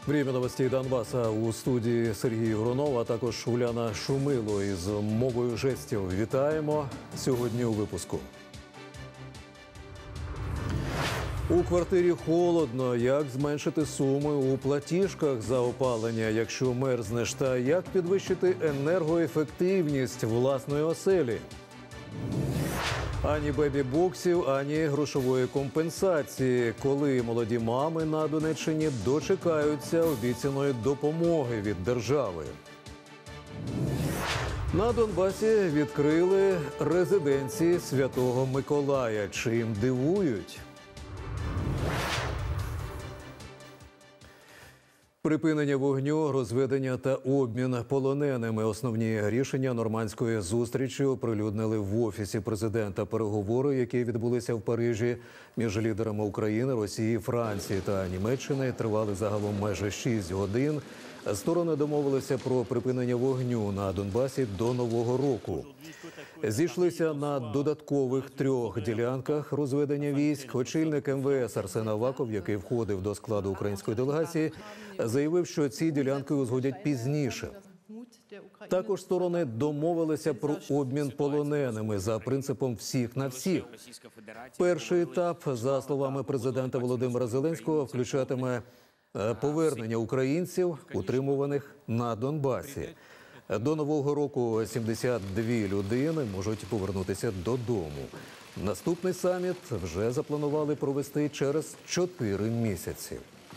Время новостей Донбаса у студії Сергій Гронов, а також Уляна Шумило із мовою жестів. Вітаємо сьогодні у випуску. У квартирі холодно. Як зменшити суми у платіжках за опалення, якщо мерзнеш? Та як підвищити енергоефективність власної оселі? Ані бебі-боксів, ані грошової компенсації. Коли молоді мами на Донеччині дочекаються обіцяної допомоги від держави. На Донбасі відкрили резиденції Святого Миколая. Чим дивують? Припинення вогню, розведення та обмін полоненими – основні рішення нормандської зустрічі оприлюднили в Офісі президента. Переговори, які відбулися в Парижі між лідерами України, Росії, Франції та Німеччини, тривали загалом майже 6 годин. Сторони домовилися про припинення вогню на Донбасі до Нового року. Зійшлися на додаткових 3 ділянках розведення військ. Очільник МВС Арсен Аваков, який входив до складу української делегації, заявив, що ці ділянки узгодять пізніше. Також сторони домовилися про обмін полоненими за принципом «всіх на всіх». Перший етап, за словами президента Володимира Зеленського, включатиме повернення українців, утримуваних на Донбасі. До Нового року 72 людини можуть повернутися додому. Наступний саміт вже запланували провести через 4 місяці.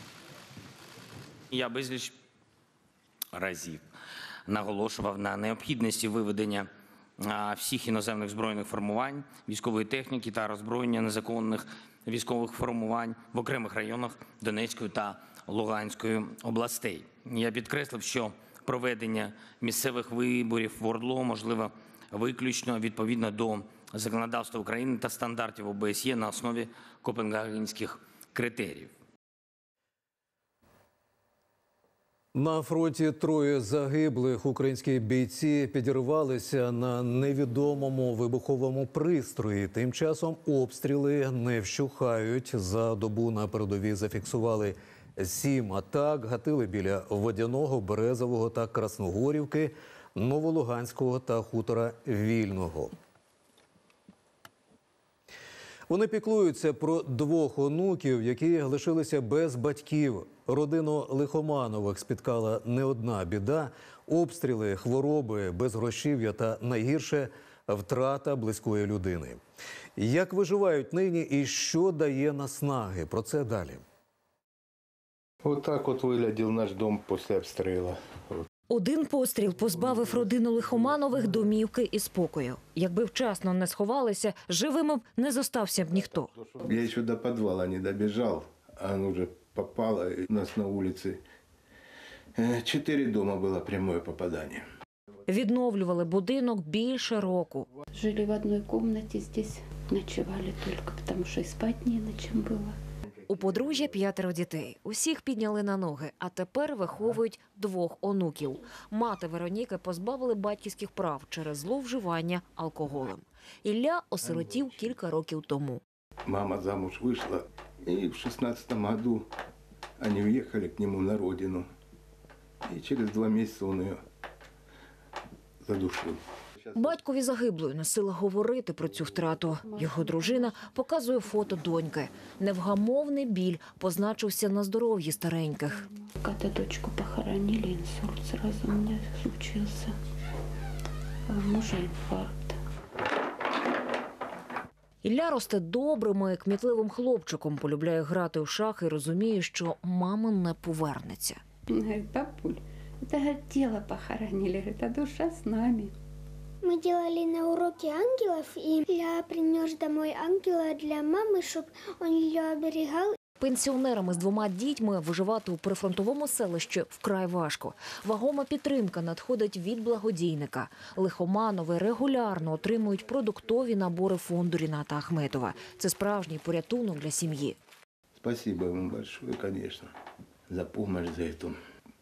Я безліч разів наголошував на необхідності виведення всіх іноземних збройних формувань, військової техніки та роззброєння незаконних військових формувань в окремих районах Донецької та Луганської областей. Я підкреслив, що проведення місцевих виборів в ОРДЛО можливо виключно відповідно до законодавства України та стандартів ОБСЄ на основі Копенгагенських критеріїв. На фронті 3 загиблих. Українські бійці підірвалися на невідомому вибуховому пристрої. Тим часом обстріли не вщухають. За добу на передовій зафіксували 7 атак, гатили біля Водяного, Березового та Красногорівки, Новолуганського та хутора Вільного. Вони піклуються про 2 онуків, які лишилися без батьків. Родину Лихоманових спіткала не одна біда – обстріли, хвороби, безгрошів'я та, найгірше, втрата близької людини. Як виживають нині і що дає наснаги? Про це далі. Отак от виглядів наш дом після обстрілу. Один постріл позбавив родину Лихоманових домівки і спокою. Якби вчасно не сховалися, живими б не зостався б ніхто. Я ще до підвалу не добіжав, а воно вже попало. У нас на вулиці 4 дома було пряме попадання. Відновлювали будинок більше року. Жили в одній кімнаті, здесь ночували тільки, тому що і спати не на чим було. У подружжя 5 дітей. Усіх підняли на ноги, а тепер виховують 2 онуків. Мати Вероніки позбавили батьківських прав через зловживання алкоголем. Ілля осиротів кілька років тому. Мама замуж вийшла, і в 16-му году вони уїхали к нему на родину. І через 2 місяці він її задушив. Батькові загиблої не сила говорити про цю втрату. Його дружина показує фото доньки. Невгамовний біль позначився на здоров'ї стареньких. Коли дочку похоронили, інсульт сразу у мене случився. А у мужа інфаркт. Ілля росте добрим і кмітливим хлопчиком, полюбляє грати у шахи і розуміє, що мама не повернеться. Він говорить: бабуль, це тіло похоронили, а душа з нами. Мы делали на уроке ангелов, и я принес домой ангела для мамы, чтобы он ее оберегал. Пенсіонерам із 2 дітьми виживати у прифронтовому селищі вкрай важко. Вагома підтримка надходить від благодійника. Лихоманови регулярно отримують продуктові набори фонду Ріната Ахметова. Це справжній порятунок для сім'ї. Спасибо ему большое, конечно, за помощь, за это.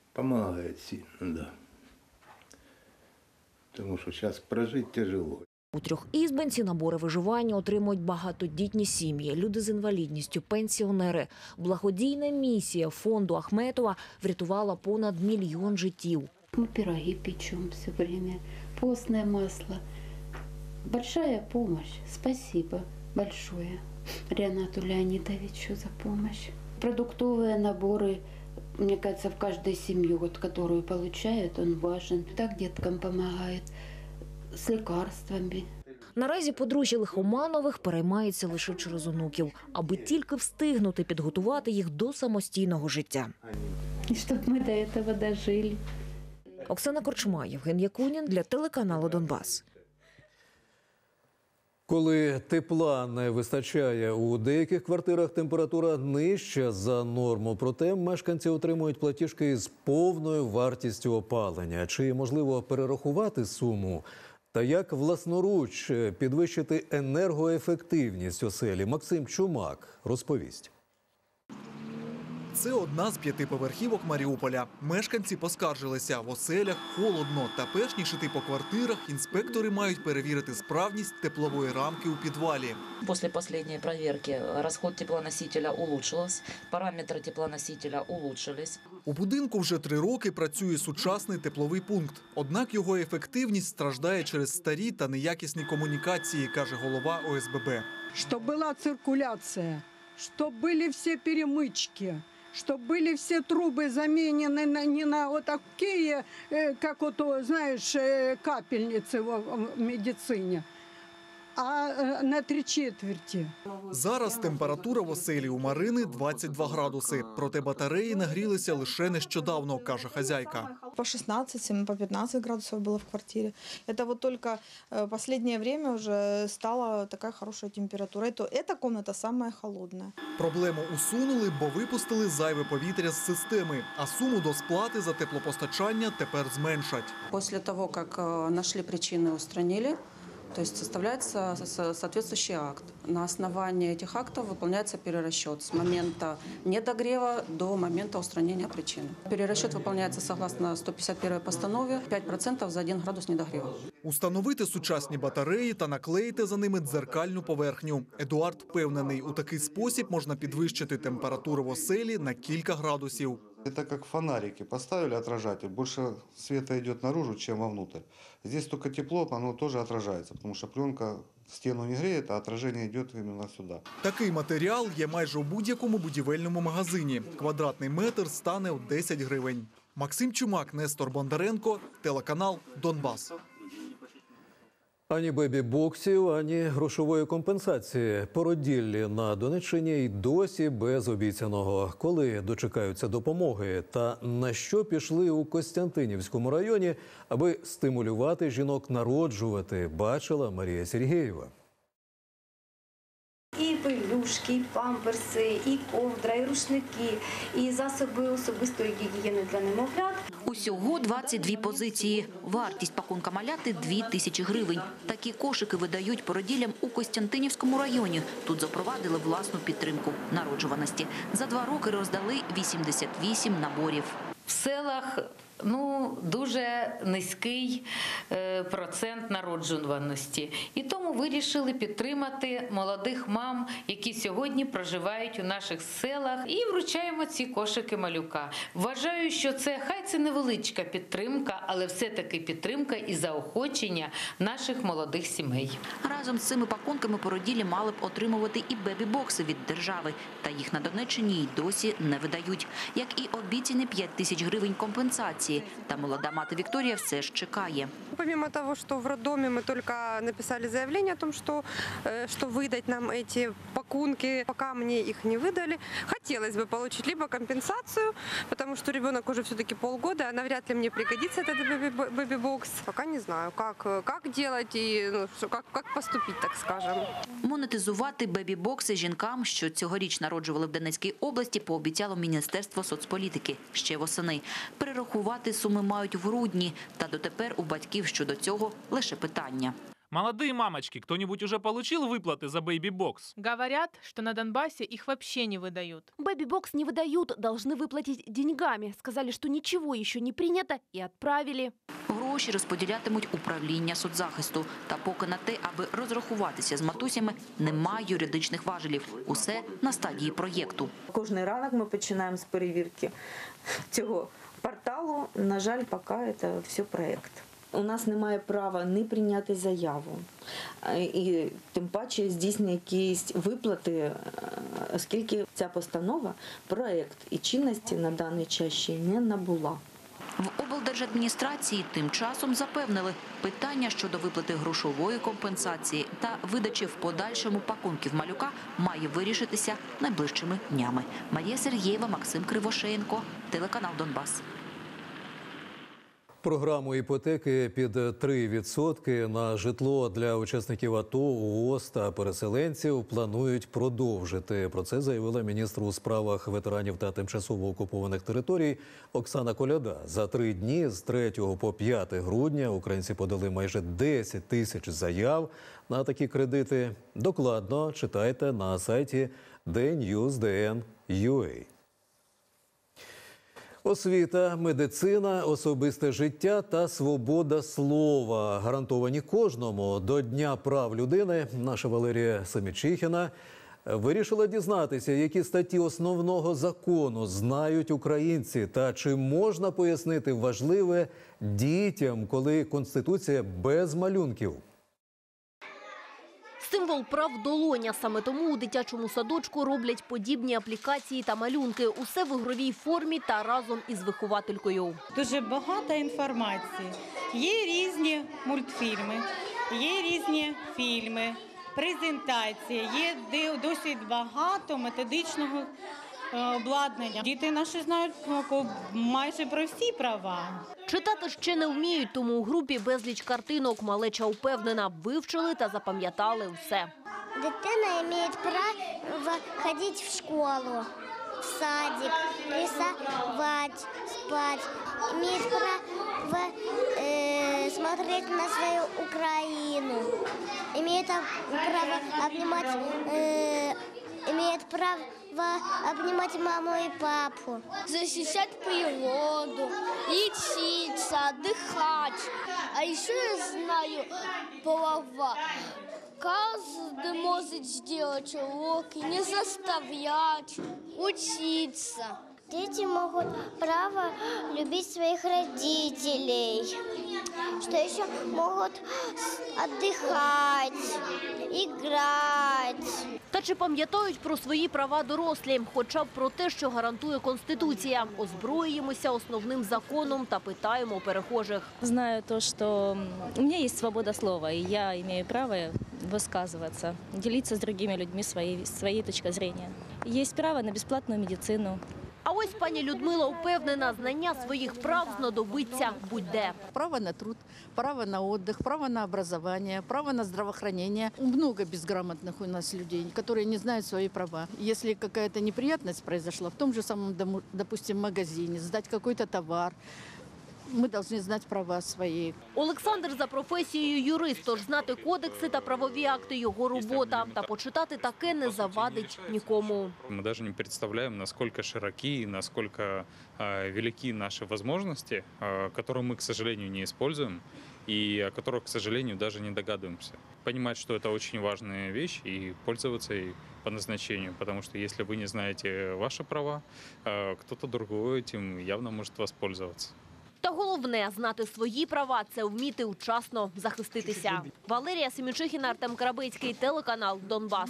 Помогает сильно, да. Потому что сейчас прожить тяжело. У трьохізбинці набори виживання отримують багатодітні сім'ї, люди з інвалідністю, пенсіонери. Благодійна місія фонду Ахметова врятувала понад 1 мільйон життів. Мы пироги печем все время, постное масло. Большая помощь. Спасибо большое Ренату Леонидовичу за помощь. Продуктовые наборы, мне кажется, в каждой семье, вот, которую получает, он важен. Так деткам помогает с лекарствами. Наразі подружжя Лихоманових переймається лише через онуків, аби тільки встигнути підготувати їх до самостійного життя. И чтобы мы до этого дожили. Оксана Корчма, Євген Якунін для телеканалу «Донбас». Коли тепла не вистачає, у деяких квартирах температура нижча за норму. Проте мешканці отримують платіжки з повною вартістю опалення. Чи можливо перерахувати суму? Та як власноруч підвищити енергоефективність оселі? Максим Чумак розповість. Це одна з 5 поверхівок Маріуполя. Мешканці поскаржилися, в оселях холодно. Та перш ніж іти по квартирах, інспектори мають перевірити справність теплової рамки у підвалі. После последней проверки расход теплоносителя улучшился, параметры теплоносителя улучшились. У будинку вже 3 роки працює сучасний тепловий пункт. Однак його ефективність страждає через старі та неякісні комунікації, каже голова ОСББ. Чтобы была циркуляция, чтобы были все перемычки, чтобы были все трубы заменены не на вот такие, как вот, знаешь, капельницы в медицине, а на 3/4. Зараз температура в оселі у Марини 22 градуси. Проте батареї нагрілися лише нещодавно, каже хазяйка. По 16, по 15 градусов было в квартире. Это вот только последнее время уже стала такая хорошая температура. И то эта комната самая холодная. Проблему усунули, бо випустили зайве повітря з системи. А суму до сплати за теплопостачання тепер зменшать. После того, как нашли причины, устранили, то есть составляется соответствующий акт. На основании этих актов выполняется перерасчет с момента недогрева до момента устранения причины. Перерасчет выполняется согласно 151 постанове, 5% за 1 градус недогрева. Установити сучасні батареї та наклеїти за ними дзеркальну поверхню. Едуард впевнений, у такий спосіб можна підвищити температуру в оселі на кілька градусів. Это как фонарики. Поставили отражатель, больше света идет наружу, чем вовнутрь. Здесь только тепло, оно тоже отражается, потому что пленка стену не греет, а отражение идет именно сюда. Такий матеріал є майже у будь-якому будівельному магазині. Квадратний метр стане у 10 гривень. Максим Чумак, Нестор Бондаренко, телеканал «Донбас». Ані бебі-боксів, ані грошової компенсації. Породіллі на Донеччині й досі без обіцяного. Коли дочекаються допомоги та на що пішли у Костянтинівському районі, аби стимулювати жінок народжувати, бачила Марія Сергієва. І пелюшки, і памперси, і ковдра, і рушники, і засоби особистої гігієни для немовлят. Усього 22 позиції. Вартість пакунка маляти – 2000 гривень. Такі кошики видають породіллям у Костянтинівському районі. Тут запровадили власну підтримку народжуваності. За 2 роки роздали 88 наборів. В селах дуже низький процент народжуваності. І тому вирішили підтримати молодих мам, які сьогодні проживають у наших селах, і вручаємо ці кошики малюка. Вважаю, що хай це невеличка підтримка, але все-таки підтримка і заохочення наших молодих сімей. Разом з цими пакунками породіллі мали б отримувати і бебі-бокси від держави. Та їх на Донеччині й досі не видають. Як і обіцяні 5000 гривень компенсації. Та молода мати Вікторія все ж чекає. Помимо того, что в роддоме мы только написали заявление о том, что выдать нам эти пакунки, пока мне их не выдали, хотелось бы получить либо компенсацию, потому что ребенок уже все-таки полгода, а навряд ли мне пригодится этот бэби-бокс. Пока не знаю, как делать и как поступить, так скажем. Монетизувати бебі-бокси жінкам, що цьогоріч народжували в Донецькій області, пообіцяло Міністерство соцполітики ще восени. Перерахувати суми мають в грудні, та дотепер у батьків щодо цього лише питання. Молодые мамочки, кто-нибудь уже получил выплаты за бэйби-бокс? Говорят, что на Донбассе их вообще не выдают. Бэби-бокс не выдают, должны выплатить деньгами. Сказали, что ничего еще не принято и отправили. Гроші Гроші розподілятимуть управління соцзахисту. Та поки на те, аби розрахуватися з матусями, немає юридичних важелів. Усе на стадії проєкту. Кожний ранок ми починаємо з перевірки цього порталу. На жаль, поки це все проєкт. У нас немає права не прийняти заяву, і тим паче здійснити якісь виплати, оскільки ця постанова, проєкт і чинності на даний час ще не набула. В облдержадміністрації тим часом запевнили, питання щодо виплати грошової компенсації та видачі в подальшому пакунків малюка має вирішитися найближчими днями. Марія Сергієва, Максим Кривошеєнко, телеканал «Донбас». Програму іпотеки під 3% на житло для учасників АТО, ООС та переселенців планують продовжити. Про це заявила міністр у справах ветеранів та тимчасово окупованих територій Оксана Коляда. За 3 дні з 3 по 5 грудня українці подали майже 10 тисяч заяв на такі кредити. Докладно читайте на сайті dnews.dn.ua. Освіта, медицина, особисте життя та свобода слова гарантовані кожному. До Дня прав людини наша Валерія Семічихіна вирішила дізнатися, які статті основного закону знають українці та чи можна пояснити важливе дітям, коли Конституція без малюнків. Символ прав – долоня. Саме тому у дитячому садочку роблять подібні аплікації та малюнки. Усе в ігровій формі та разом із вихователькою. Дуже багато інформації. Є різні мультфільми, є різні фільми, презентації, є досить багато методичного обладнання. Діти наші знають майже про всі права. Читати ще не вміють, тому у групі безліч картинок. Малеча упевнена, вивчили та запам'ятали все. Дитина має право ходити в школу, в садик, рисувати, спати. Має право смотреть на свою Україну. Має право обнимать маму и папу. Защищать природу, лечиться, отдыхать. А еще я знаю права. Каждый может сделать уроки, не заставлять, учиться. Дети могут право любить своих родителей, что еще могут отдыхать, играть. Та чи пам'ятають про свої права дорослі? Хоча б про те, що гарантує Конституція. Озброюємося основним законом та питаємо у перехожих. Знаю то, что у меня есть свобода слова, и я имею право высказываться, делиться с другими людьми своей точкой зрения. Есть право на бесплатную медицину. А ось пані Людмила впевнена, знання своїх прав знадобиться будь-де. Право на труд, право на отдых, право на образование, право на здравоохранение. Много безграмотных у нас людей, которые не знают свои права. Если какая-то неприятность произошла в том же самом, допустим, магазине, сдать какой-то товар, ми повинні знати права свої. Олександр за професією юрист, тож знати кодекси та правові акти – його робота. Та почитати таке не завадить нікому. Ми навіть не представляємо, наскільки широкі, наскільки великі наші можливості, які ми, к сожалению, не використовуємо и о которых, к сожалению, даже не догадываемся. Понимать, что это очень важная вещь и пользоваться ей по назначению, потому что если вы не знаете ваши права, кто-то другой этим явно может воспользоваться. Та головне – знати свої права – це вміти вчасно захиститися. Валерія Семічихіна, Артем Карабицький, телеканал «Донбас».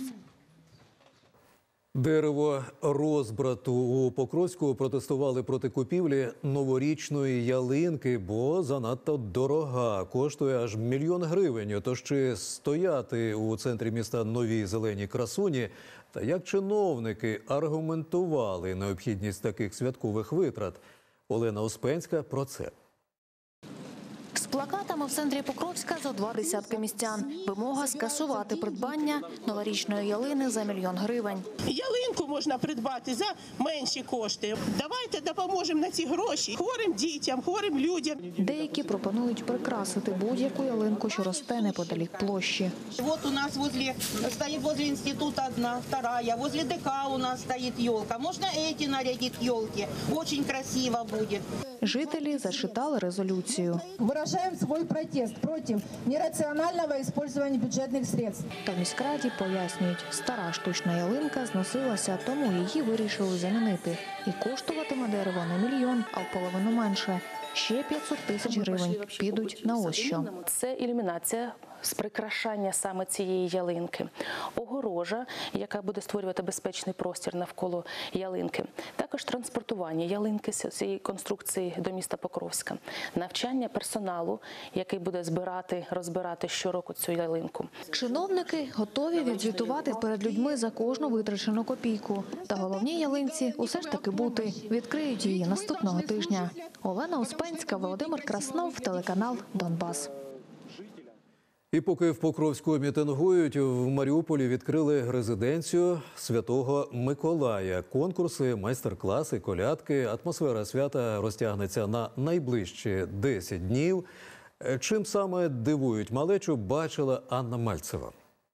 Дерево розбрату у Покровську протестували проти купівлі новорічної ялинки, бо занадто дорога. Коштує аж 1 мільйон гривень. Тож чи стояти у центрі міста нові зелені красуні? Та як чиновники аргументували необхідність таких святкових витрат? Олена Успенська про це. З плакатами в центрі Покровська зо 20 містян. Вимога скасувати придбання новорічної ялини за 1 мільйон гривень. Ялинку можна придбати за менші кошти. Давайте допоможемо на ці гроші хворим дітям, хворим людям. Деякі пропонують прикрасити будь-яку ялинку, що росте неподалік площі. Вот у нас стоит возле института одна, вторая, возле ДК у нас стоит елка. Можно эти нарядить елки, очень красиво будет. Жителі зачитали резолюцію. Выражаем выражаем свой протест против нерационального использования бюджетных средств. Та в міськраді пояснюють, стара штучна ялинка зносилася, тому її вирішили замінити. І коштуватиме дерево не 1 мільйон, а в половину менше. Ще 500 тисяч гривень підуть на ось що. Це ілюмінація з прикрашання саме цієї ялинки, огорожа, яка буде створювати безпечний простір навколо ялинки, також транспортування ялинки з цієї конструкції до міста Покровська, навчання персоналу, який буде розбирати щороку цю ялинку. Чиновники готові відзвітувати перед людьми за кожну витрачену копійку. Та головній ялинці усе ж таки бути. Відкриють її наступного тижня. Олена Успенська, Володимир Краснов, телеканал «Донбас». І поки в Покровську мітингують, в Маріуполі відкрили резиденцію Святого Миколая. Конкурси, майстер-класи, колядки. Атмосфера свята розтягнеться на найближчі 10 днів. Чим саме дивують малечу, бачила Анна Мальцева.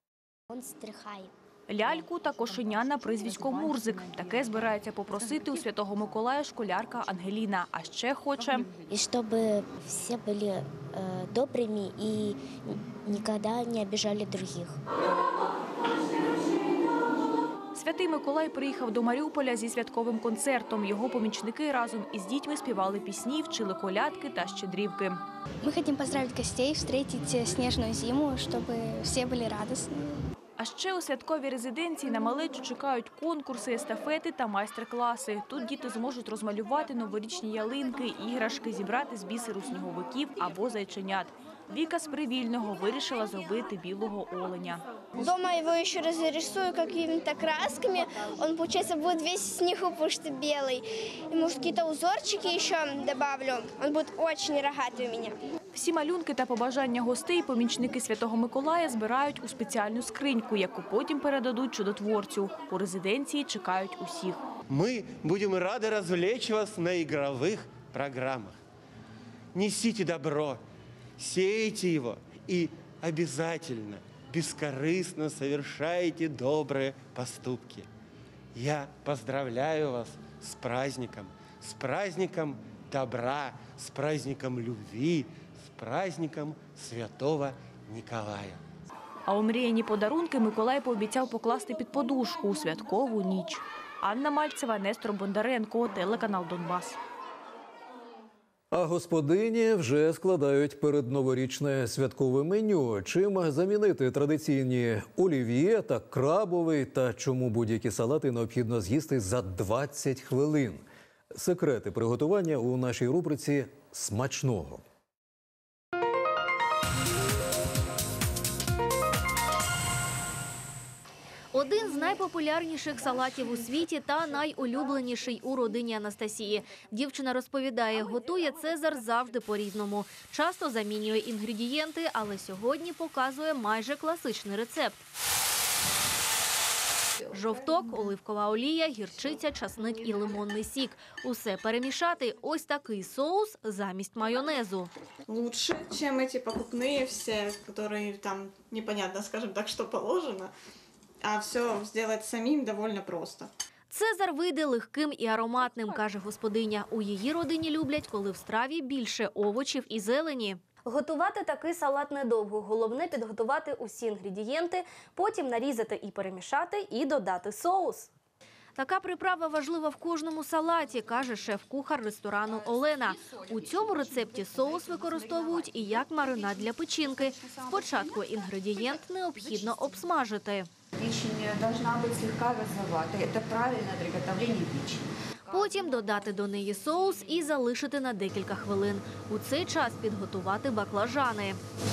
Ляльку та кошеня на прізвисько Мурзик. Таке збирається попросити у Святого Миколая школярка Ангеліна. А ще хоче... І щоб всі були добрими і ніколи не обіжали інших. Святий Миколай приїхав до Маріуполя зі святковим концертом. Його помічники разом із дітьми співали пісні, вчили колядки та щедрівки. Ми хочемо поздравити гостей, зустріти сніжну зиму, щоб всі були радісні. А ще у святковій резиденції на малечу чекають конкурси, естафети та майстер-класи. Тут діти зможуть розмалювати новорічні ялинки, іграшки, зібрати з бісеру сніговиків або зайченят. Віка з Привільного вирішила зробити білого оленя. Дома его еще разрисую какими-то красками. Он, получается, будет весь снегу, потому что белый. И, может, какие-то узорчики еще добавлю. Он будет очень рогатый у меня. Всі малюнки та побажання гостей помічники Святого Миколая збирають у спеціальну скриньку, яку потім передадуть чудотворцю. У резиденції чекають усіх. Ми будемо раді розвлечь вас на ігрових програмах. Несите добро, сеете его и обязательно, бескорыстно совершайте добрые поступки. Я поздравляю вас с праздником добра, с праздником любви, с праздником Святого Николая. А омріяні подарунки Миколай пообіцяв покласти під подушку у святкову ніч. Анна Мальцева, Нестор Бондаренко, телеканал «Донбас». А господині вже складають передноворічне святкове меню. Чим замінити традиційні олів'є та крабовий, та чому будь-які салати необхідно з'їсти за 20 хвилин. Секрети приготування у нашій рубриці «Смачного». Один з найпопулярніших салатів у світі та найулюбленіший у родині Анастасії. Дівчина розповідає, готує цезар завжди по-різному. Часто замінює інгредієнти, але сьогодні показує майже класичний рецепт. Жовток, оливкова олія, гірчиця, часник і лимонний сік. Усе перемішати. Ось такий соус замість майонезу. Лучше, чем эти покупные все, которые там непонятно, скажем так, что положено. А все сделать самим довольно просто. Цезар вийде легким і ароматним, каже господиня. У її родині люблять, коли в страві більше овочів і зелені. Готувати такий салат недовго. Головне – підготувати усі інгредієнти, потім нарізати і перемішати, і додати соус. Така приправа важлива в кожному салаті, каже шеф-кухар ресторану Олена. У цьому рецепті соус використовують і як маринад для печінки. Спочатку інгредієнт необхідно обсмажити. Печень должна бути слегка розовата. Це правильне приготовлення печені. Потім додати до неї соус і залишити на декілька хвилин. У цей час підготувати баклажани.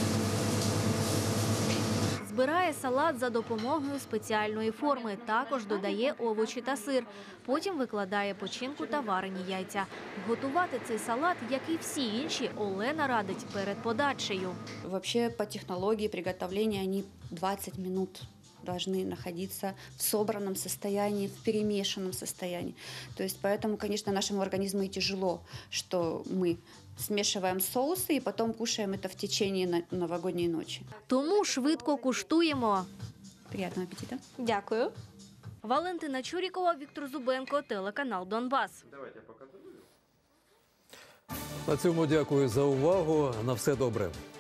Збирає салат за допомогою спеціальної форми. Також додає овочі та сир. Потім викладає печінку та варені яйця. Готувати цей салат, як і всі інші, Олена радить перед подачею. Взагалі, по технології приготовлення вони 20 минут должны находиться в собранном состоянии, в перемешанном состоянии. То есть поэтому, конечно, нашему организму и тяжело, что мы смешиваем соусы и потом кушаем это в течение новогодней ночи. Тому швидко куштуємо. Приятного аппетита. Дякую. Валентина Чурікова, Віктор Зубенко, телеканал «Донбас». Давайте я покажу. На цьому дякую за увагу. На все добре.